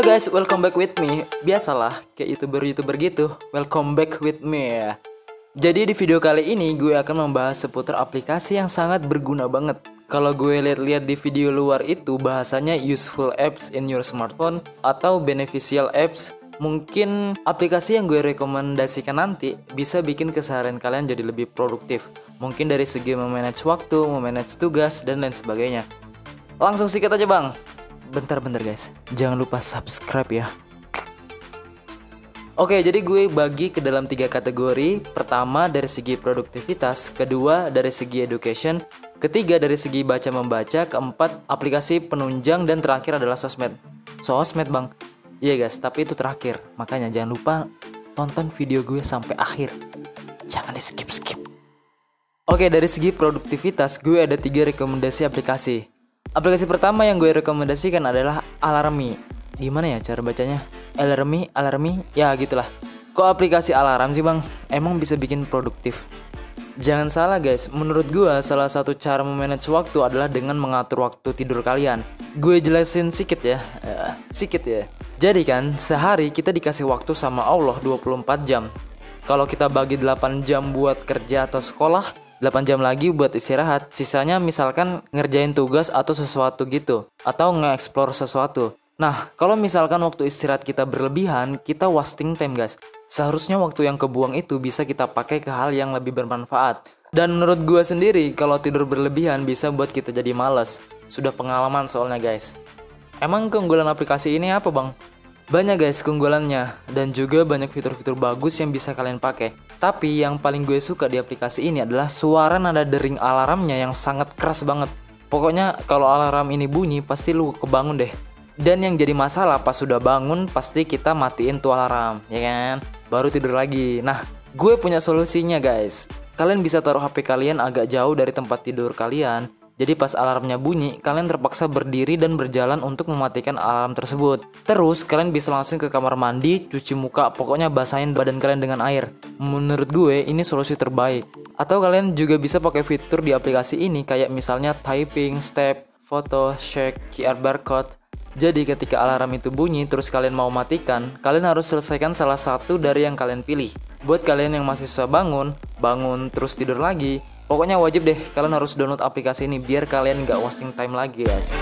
Halo guys, welcome back with me. Biasalah, kayak youtuber gitu. Welcome back with me ya. Jadi di video kali ini gue akan membahas seputar aplikasi yang sangat berguna banget. Kalau gue lihat-lihat di video luar itu bahasanya useful apps in your smartphone atau beneficial apps. Mungkin aplikasi yang gue rekomendasikan nanti bisa bikin keseharian kalian jadi lebih produktif. Mungkin dari segi memanage waktu, memanage tugas, dan lain sebagainya. Langsung sikat aja bang. Bentar guys, jangan lupa subscribe ya. Oke, jadi gue bagi ke dalam 3 kategori. Pertama dari segi produktivitas, kedua dari segi education, ketiga dari segi baca-membaca, keempat aplikasi penunjang, dan terakhir adalah sosmed. Sosmed bang. Iya guys, tapi itu terakhir. Makanya jangan lupa tonton video gue sampai akhir. Jangan di skip. Oke, dari segi produktivitas gue ada 3 rekomendasi aplikasi. Aplikasi pertama yang gue rekomendasikan adalah Alarmy. Gimana ya cara bacanya? Alarmy, ya gitulah. Kok aplikasi alarm sih bang? Emang bisa bikin produktif? Jangan salah guys, menurut gue salah satu cara memanage waktu adalah dengan mengatur waktu tidur kalian. Gue jelasin sedikit ya. Jadi kan, sehari kita dikasih waktu sama Allah 24 jam. Kalau kita bagi 8 jam buat kerja atau sekolah, 8 jam lagi buat istirahat, sisanya misalkan ngerjain tugas atau sesuatu gitu, atau nge-explore sesuatu. Nah, kalau misalkan waktu istirahat kita berlebihan, kita wasting time guys. Seharusnya waktu yang kebuang itu bisa kita pakai ke hal yang lebih bermanfaat. Dan menurut gue sendiri, kalau tidur berlebihan bisa buat kita jadi males. Sudah pengalaman soalnya guys. Emang keunggulan aplikasi ini apa bang? Banyak guys keunggulannya, dan juga banyak fitur-fitur bagus yang bisa kalian pakai. Tapi yang paling gue suka di aplikasi ini adalah suara nada dering alarmnya yang sangat keras banget. Pokoknya kalau alarm ini bunyi pasti lu kebangun deh. Dan yang jadi masalah pas sudah bangun pasti kita matiin tuh alarm, ya kan? Baru tidur lagi. Nah, gue punya solusinya guys. Kalian bisa taruh HP kalian agak jauh dari tempat tidur kalian. Jadi pas alarmnya bunyi, kalian terpaksa berdiri dan berjalan untuk mematikan alarm tersebut. Terus kalian bisa langsung ke kamar mandi, cuci muka, pokoknya basahin badan kalian dengan air. Menurut gue ini solusi terbaik. Atau kalian juga bisa pakai fitur di aplikasi ini kayak misalnya typing, step, foto, shake, QR barcode. Jadi ketika alarm itu bunyi terus kalian mau matikan, kalian harus selesaikan salah satu dari yang kalian pilih. Buat kalian yang masih susah bangun terus tidur lagi, pokoknya wajib deh kalian harus download aplikasi ini biar kalian gak wasting time lagi guys.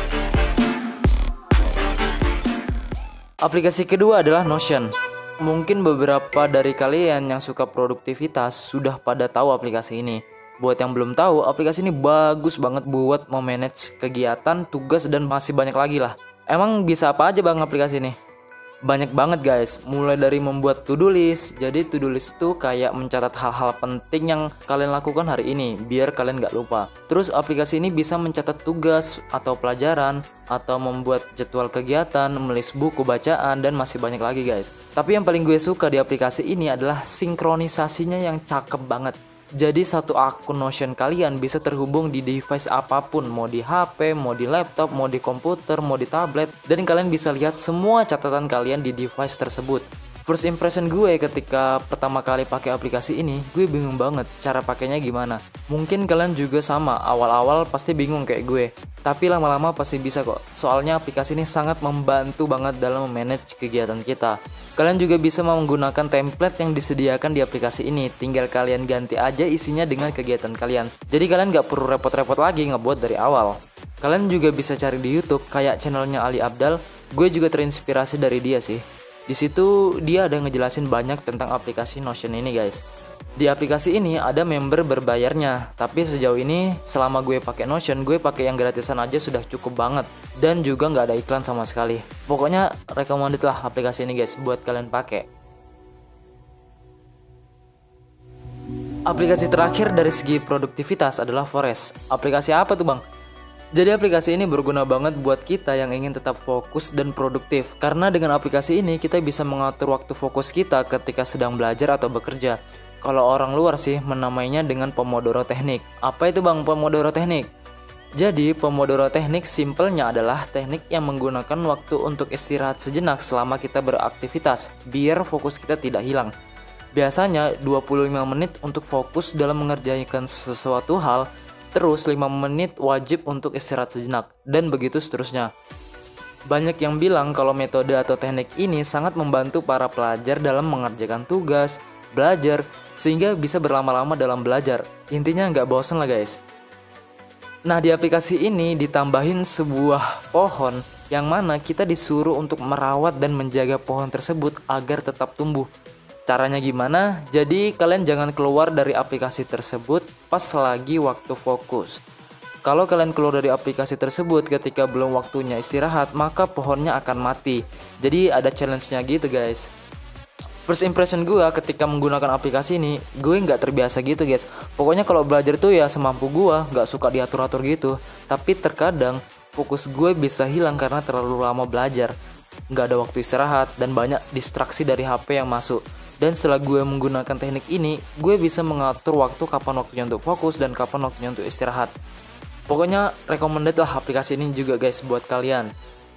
Aplikasi kedua adalah Notion. Mungkin beberapa dari kalian yang suka produktivitas sudah pada tahu aplikasi ini. Buat yang belum tahu, aplikasi ini bagus banget buat memanage kegiatan, tugas, dan masih banyak lagi lah. Emang bisa apa aja bang aplikasi ini? Banyak banget guys, mulai dari membuat to-do list. Jadi to-do list itu kayak mencatat hal-hal penting yang kalian lakukan hari ini biar kalian gak lupa. Terus aplikasi ini bisa mencatat tugas atau pelajaran, atau membuat jadwal kegiatan, menulis buku bacaan, dan masih banyak lagi guys. Tapi yang paling gue suka di aplikasi ini adalah sinkronisasinya yang cakep banget. Jadi satu akun Notion kalian bisa terhubung di device apapun, mau di HP, mau di laptop, mau di komputer, mau di tablet, dan kalian bisa lihat semua catatan kalian di device tersebut. First impression gue ketika pertama kali pakai aplikasi ini, gue bingung banget cara pakainya gimana. Mungkin kalian juga sama, awal-awal pasti bingung kayak gue. Tapi lama-lama pasti bisa kok, soalnya aplikasi ini sangat membantu banget dalam memanage kegiatan kita. Kalian juga bisa menggunakan template yang disediakan di aplikasi ini, tinggal kalian ganti aja isinya dengan kegiatan kalian. Jadi kalian gak perlu repot-repot lagi ngebuat dari awal. Kalian juga bisa cari di YouTube kayak channelnya Ali Abdal, gue juga terinspirasi dari dia sih. Di situ dia ada ngejelasin banyak tentang aplikasi Notion ini guys. Di aplikasi ini ada member berbayarnya, tapi sejauh ini selama gue pakai Notion, gue pakai yang gratisan aja sudah cukup banget, dan juga nggak ada iklan sama sekali. Pokoknya recommended lah aplikasi ini guys buat kalian pakai. Aplikasi terakhir dari segi produktivitas adalah Forest. Aplikasi apa tuh bang? Jadi aplikasi ini berguna banget buat kita yang ingin tetap fokus dan produktif. Karena dengan aplikasi ini kita bisa mengatur waktu fokus kita ketika sedang belajar atau bekerja. Kalau orang luar sih menamainya dengan Pomodoro Teknik. Apa itu bang Pomodoro Teknik? Jadi Pomodoro Teknik simpelnya adalah teknik yang menggunakan waktu untuk istirahat sejenak selama kita beraktivitas, biar fokus kita tidak hilang. Biasanya 25 menit untuk fokus dalam mengerjakan sesuatu hal, terus 5 menit wajib untuk istirahat sejenak, dan begitu seterusnya. Banyak yang bilang kalau metode atau teknik ini sangat membantu para pelajar dalam mengerjakan tugas, belajar, sehingga bisa berlama-lama dalam belajar. Intinya nggak bosen lah guys. Nah, di aplikasi ini ditambahin sebuah pohon yang mana kita disuruh untuk merawat dan menjaga pohon tersebut agar tetap tumbuh. Caranya gimana? Jadi kalian jangan keluar dari aplikasi tersebut pas lagi waktu fokus. Kalau kalian keluar dari aplikasi tersebut ketika belum waktunya istirahat, maka pohonnya akan mati. Jadi ada challenge-nya gitu guys. First impression gue ketika menggunakan aplikasi ini, gue nggak terbiasa gitu guys. Pokoknya kalau belajar tuh ya semampu gue, nggak suka diatur-atur gitu. Tapi terkadang fokus gue bisa hilang karena terlalu lama belajar. Nggak ada waktu istirahat dan banyak distraksi dari HP yang masuk. Dan setelah gue menggunakan teknik ini, gue bisa mengatur waktu kapan waktunya untuk fokus dan kapan waktunya untuk istirahat. Pokoknya recommended lah aplikasi ini juga guys buat kalian.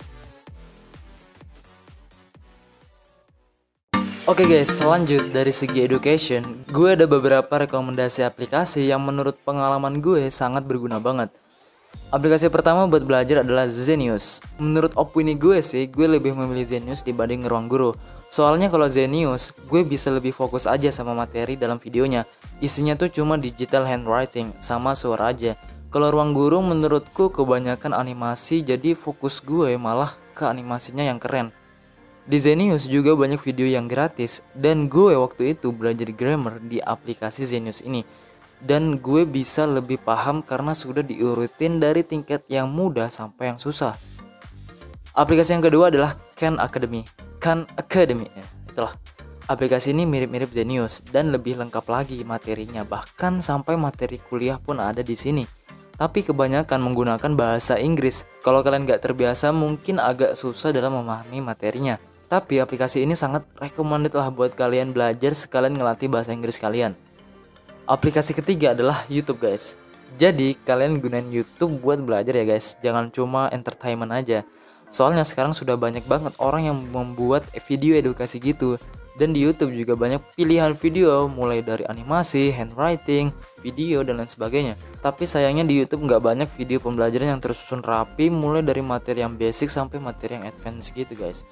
Oke guys, lanjut dari segi education, gue ada beberapa rekomendasi aplikasi yang menurut pengalaman gue sangat berguna banget. Aplikasi pertama buat belajar adalah Zenius. Menurut opini gue sih, gue lebih memilih Zenius dibanding Ruang Guru. Soalnya kalau Zenius, gue bisa lebih fokus aja sama materi dalam videonya. Isinya tuh cuma digital handwriting sama suara aja. Kalau Ruang Guru menurutku kebanyakan animasi, jadi fokus gue malah ke animasinya yang keren. Di Zenius juga banyak video yang gratis, dan gue waktu itu belajar grammar di aplikasi Zenius ini. Dan gue bisa lebih paham karena sudah diurutin dari tingkat yang mudah sampai yang susah. Aplikasi yang kedua adalah Khan Academy. Khan Academy, itulah. Aplikasi ini mirip-mirip Zenius dan lebih lengkap lagi materinya, bahkan sampai materi kuliah pun ada di sini. Tapi kebanyakan menggunakan bahasa Inggris. Kalau kalian gak terbiasa mungkin agak susah dalam memahami materinya. Tapi aplikasi ini sangat recommended lah buat kalian belajar sekalian ngelatih bahasa Inggris kalian. Aplikasi ketiga adalah YouTube guys. Jadi kalian gunain YouTube buat belajar ya guys. Jangan cuma entertainment aja. Soalnya sekarang sudah banyak banget orang yang membuat video edukasi gitu. Dan di YouTube juga banyak pilihan video mulai dari animasi, handwriting, video, dan lain sebagainya. Tapi sayangnya di YouTube nggak banyak video pembelajaran yang tersusun rapi mulai dari materi yang basic sampai materi yang advance gitu guys.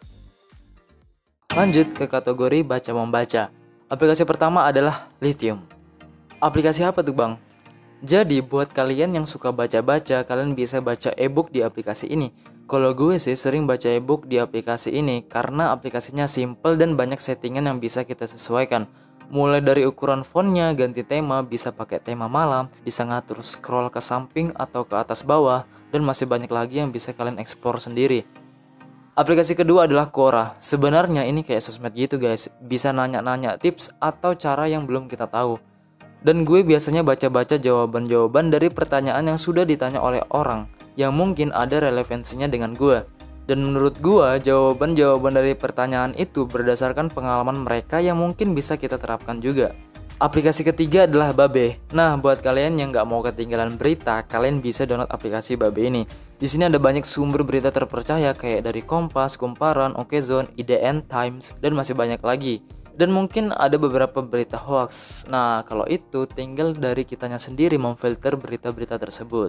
Lanjut ke kategori baca-membaca. Aplikasi pertama adalah Lithium. Aplikasi apa tuh bang? Jadi buat kalian yang suka baca-baca, kalian bisa baca ebook di aplikasi ini. Kalau gue sih sering baca ebook di aplikasi ini karena aplikasinya simple dan banyak settingan yang bisa kita sesuaikan. Mulai dari ukuran fontnya, ganti tema, bisa pakai tema malam, bisa ngatur scroll ke samping atau ke atas bawah, dan masih banyak lagi yang bisa kalian explore sendiri. Aplikasi kedua adalah Quora. Sebenarnya ini kayak sosmed gitu guys, bisa nanya-nanya tips atau cara yang belum kita tahu. Dan gue biasanya baca-baca jawaban-jawaban dari pertanyaan yang sudah ditanya oleh orang yang mungkin ada relevansinya dengan gue. Dan menurut gue, jawaban-jawaban dari pertanyaan itu berdasarkan pengalaman mereka yang mungkin bisa kita terapkan juga. Aplikasi ketiga adalah Babe. Nah, buat kalian yang nggak mau ketinggalan berita, kalian bisa download aplikasi Babe ini. Di sini ada banyak sumber berita terpercaya kayak dari Kompas, Kumparan, Okezone, IDN, Times, dan masih banyak lagi. Dan mungkin ada beberapa berita hoax. Nah, kalau itu tinggal dari kitanya sendiri memfilter berita-berita tersebut.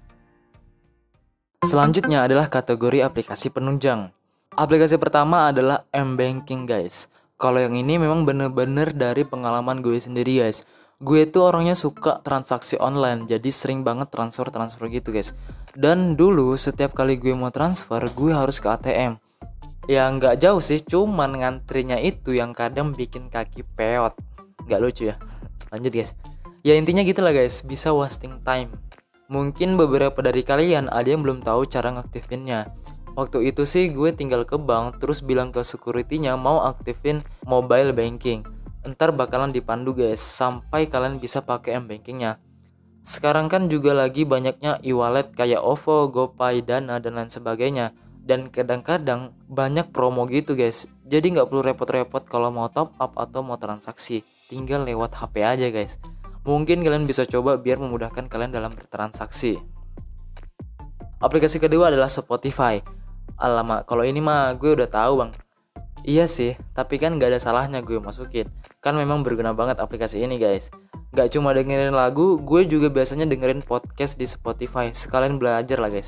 Selanjutnya adalah kategori aplikasi penunjang. Aplikasi pertama adalah M-Banking guys. Kalau yang ini memang bener-bener dari pengalaman gue sendiri guys. Gue tuh orangnya suka transaksi online, jadi sering banget transfer gitu guys. Dan dulu setiap kali gue mau transfer, gue harus ke ATM. Ya nggak jauh sih, cuman ngantrinya itu yang kadang bikin kaki peot. Nggak lucu ya. Lanjut guys. Ya intinya gitulah guys, bisa wasting time. Mungkin beberapa dari kalian ada yang belum tahu cara ngaktifinnya. Waktu itu sih gue tinggal ke bank, terus bilang ke security-nya mau aktifin mobile banking. Ntar bakalan dipandu guys, sampai kalian bisa pakai M-Bankingnya. Sekarang kan juga lagi banyaknya e-wallet kayak OVO, GoPay, Dana, dan lain sebagainya. Dan kadang-kadang banyak promo gitu guys. Jadi nggak perlu repot-repot kalau mau top up atau mau transaksi. Tinggal lewat HP aja guys. Mungkin kalian bisa coba biar memudahkan kalian dalam bertransaksi. Aplikasi kedua adalah Spotify. Alamak, kalau ini mah gue udah tahu bang. Iya sih, tapi kan nggak ada salahnya gue masukin. Kan memang berguna banget aplikasi ini guys. Nggak cuma dengerin lagu, gue juga biasanya dengerin podcast di Spotify. Sekalian belajar lah guys.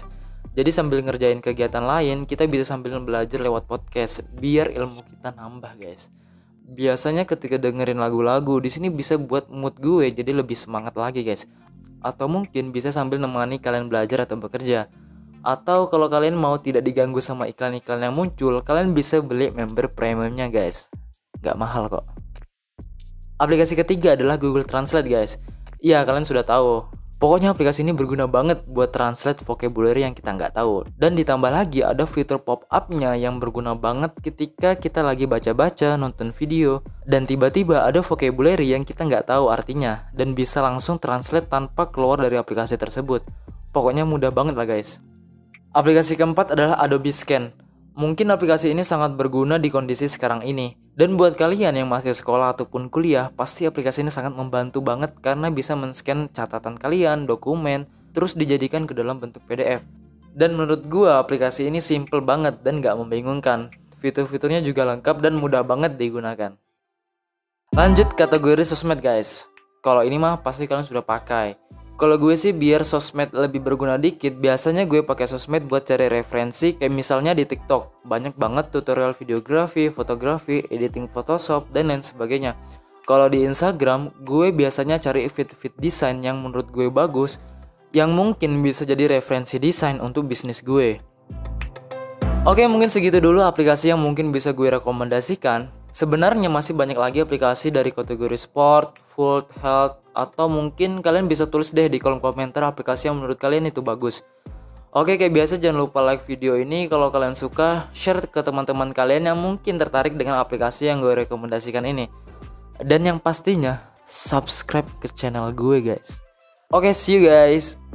Jadi sambil ngerjain kegiatan lain, kita bisa sambil belajar lewat podcast biar ilmu kita nambah, guys. Biasanya ketika dengerin lagu-lagu di sini bisa buat mood gue jadi lebih semangat lagi, guys. Atau mungkin bisa sambil menemani kalian belajar atau bekerja. Atau kalau kalian mau tidak diganggu sama iklan-iklan yang muncul, kalian bisa beli member premiumnya, guys. Gak mahal kok. Aplikasi ketiga adalah Google Translate, guys. Iya, kalian sudah tahu. Pokoknya aplikasi ini berguna banget buat translate vocabulary yang kita nggak tahu. Dan ditambah lagi ada fitur pop-up-nya yang berguna banget ketika kita lagi baca-baca, nonton video. Dan tiba-tiba ada vocabulary yang kita nggak tahu artinya. Dan bisa langsung translate tanpa keluar dari aplikasi tersebut. Pokoknya mudah banget lah, guys. Aplikasi keempat adalah Adobe Scan. Mungkin aplikasi ini sangat berguna di kondisi sekarang ini. Dan buat kalian yang masih sekolah ataupun kuliah, pasti aplikasi ini sangat membantu banget karena bisa men-scan catatan kalian, dokumen, terus dijadikan ke dalam bentuk PDF. Dan menurut gua aplikasi ini simple banget dan gak membingungkan. Fitur-fiturnya juga lengkap dan mudah banget digunakan. Lanjut kategori sosmed, guys. Kalau ini mah pasti kalian sudah pakai. Kalau gue sih biar sosmed lebih berguna dikit, biasanya gue pakai sosmed buat cari referensi kayak misalnya di TikTok. Banyak banget tutorial videografi, fotografi, editing Photoshop, dan lain sebagainya. Kalau di Instagram, gue biasanya cari fit-fit desain yang menurut gue bagus, yang mungkin bisa jadi referensi desain untuk bisnis gue. Oke, mungkin segitu dulu aplikasi yang mungkin bisa gue rekomendasikan. Sebenarnya masih banyak lagi aplikasi dari kategori sport, food, health, atau mungkin kalian bisa tulis deh di kolom komentar aplikasi yang menurut kalian itu bagus. Oke, kayak biasa jangan lupa like video ini kalau kalian suka, share ke teman-teman kalian yang mungkin tertarik dengan aplikasi yang gue rekomendasikan ini. Dan yang pastinya, subscribe ke channel gue, guys. Oke, see you guys.